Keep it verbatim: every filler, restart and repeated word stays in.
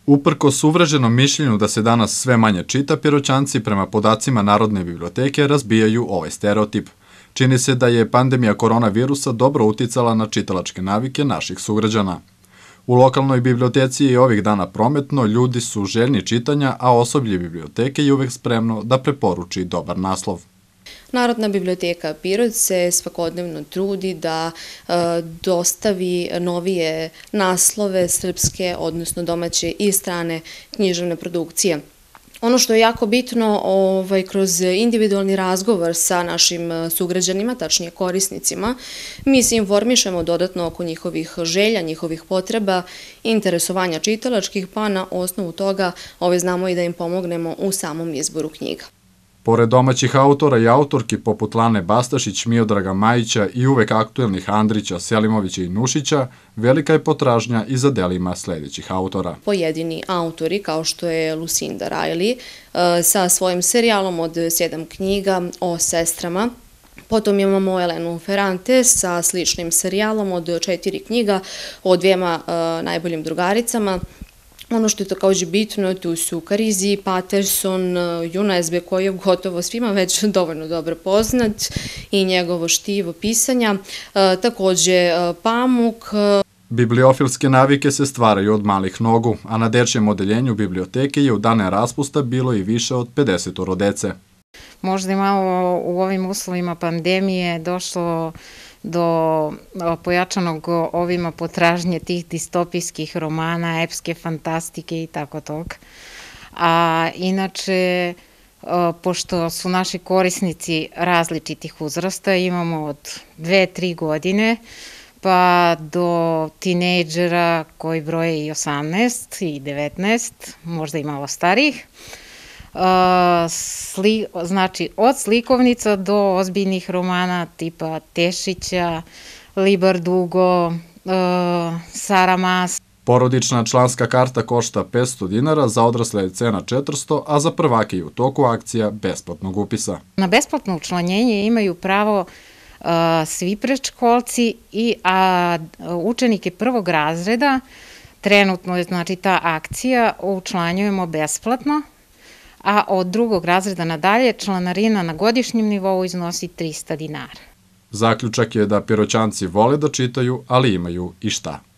Uprkos uvreženom mišljenju da se danas sve manje čita, Piroćanci prema podacima Narodne biblioteke razbijaju ovaj stereotip. Čini se da je pandemija koronavirusa dobro uticala na čitalačke navike naših sugrađana. U lokalnoj biblioteci je ovih dana prometno, ljudi su željni čitanja, a osoblje biblioteke je uvek spremno da preporuči dobar naslov. Narodna biblioteka Pirot se svakodnevno trudi da e, dostavi novije naslove srpske, odnosno domaće i strane književne produkcije. Ono što je jako bitno, ovaj, kroz individualni razgovor sa našim sugrađanima, tačnije korisnicima, mi se informišemo dodatno oko njihovih želja, njihovih potreba, interesovanja čitalačkih, pa na osnovu toga ovaj, znamo i da im pomognemo u samom izboru knjiga. Pored domaćih autora i autorki poput Lane Bastašić, Miodraga Majića i uvek aktuelnih Andrića, Selimovića i Nušića, velika je potražnja i za delima sledećih autora. Pojedini autori, kao što je Lucinda Riley, sa svojim serijalom od sedam knjiga o sestrama. Potom imamo Elenu Ferrante sa sličnim serijalom od četiri knjiga o dvijema najboljim drugaricama. Ono što je također bitno, tu su Karizi, Patterson, Junesbe, koji je gotovo svima već dovoljno dobro poznat, i njegovo štivo pisanja, također Pamuk. Bibliofilske navike se stvaraju od malih nogu, a na dečjem odeljenju biblioteke je u dane raspusta bilo i više od pedeset dece. Možda je malo u ovim uslovima pandemije došlo do pojačanog ovima potražnje tih distopijskih romana, epske fantastike i tako tog. A inače, pošto su naši korisnici različitih uzrasta, imamo od dve, tri godine, pa do tinejdžera koji broje i osamnaest i devetnaest, možda i malo starijih. Znači, od slikovnica do ozbiljnih romana tipa Tešića, Libardugo, Sara Mas. Porodična članska karta košta petsto dinara, za odrasle je cena četiristo, a za prvake je u toku akcija besplatnog upisa. Na besplatno učlanjenje imaju pravo svi predškolci i učenike prvog razreda. Trenutno je, znači, ta akcija učlanjujemo besplatno, a od drugog razreda nadalje članarina na godišnjem nivou iznosi trista dinara. Zaključak je da Piroćanci vole da čitaju, ali imaju i šta.